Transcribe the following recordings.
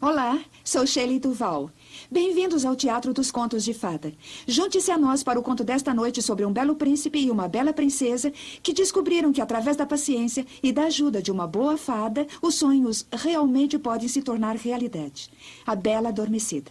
Olá, sou Shelley Duval. Bem-vindos ao Teatro dos Contos de Fada. Junte-se a nós para o conto desta noite sobre um belo príncipe e uma bela princesa que descobriram que, através da paciência e da ajuda de uma boa fada, os sonhos realmente podem se tornar realidade. A Bela Adormecida.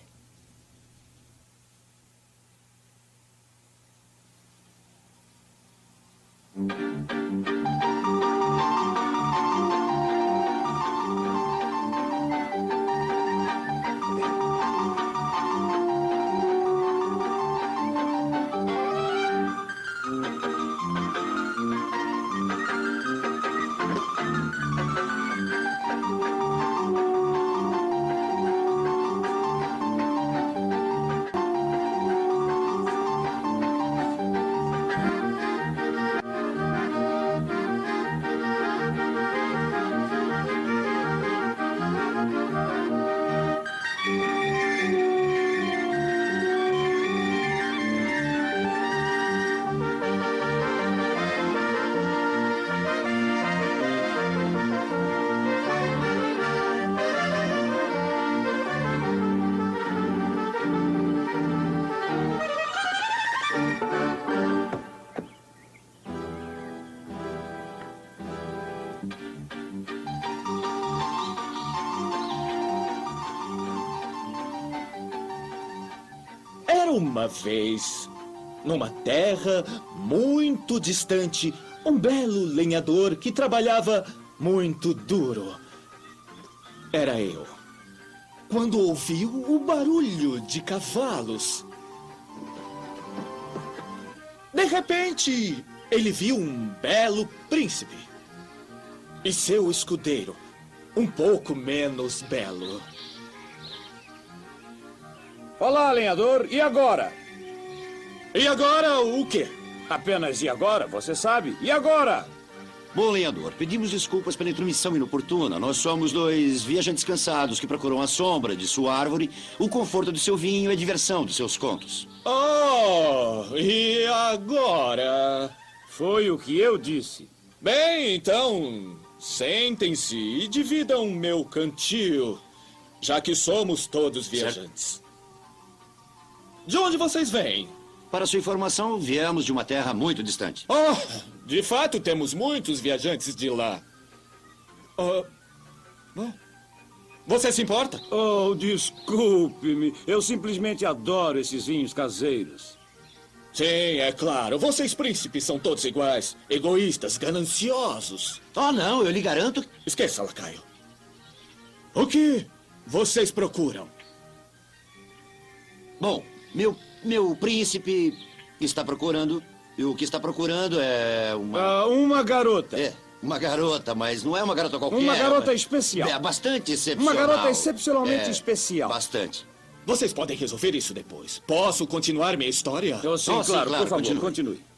Uma vez, numa terra muito distante, um belo lenhador que trabalhava muito duro. Era eu. Quando ouviu o barulho de cavalos. De repente, ele viu um belo príncipe. E seu escudeiro, um pouco menos belo. Olá, lenhador. E agora? E agora o quê? Apenas e agora, você sabe. E agora? Bom, lenhador, pedimos desculpas pela intromissão inoportuna. Nós somos dois viajantes cansados que procuram a sombra de sua árvore, o conforto do seu vinho e a diversão dos seus contos. Oh, e agora? Foi o que eu disse. Bem, então, sentem-se e dividam meu cantil, já que somos todos viajantes. Certo. De onde vocês vêm? Para sua informação, viemos de uma terra muito distante. Oh, de fato, temos muitos viajantes de lá. Você se importa? Oh, desculpe-me. Eu simplesmente adoro esses vinhos caseiros. Sim, é claro. Vocês, príncipes, são todos iguais. Egoístas, gananciosos. Oh, não, eu lhe garanto... Esqueça, lacaio. O que vocês procuram? Bom... Meu príncipe está procurando... E o que está procurando é uma... uma garota. É, uma garota, mas não é uma garota qualquer. Uma garota especial. É, bastante excepcional. Uma garota excepcionalmente especial. Bastante. Vocês podem resolver isso depois. Posso continuar minha história? Sim, claro, por favor, continue.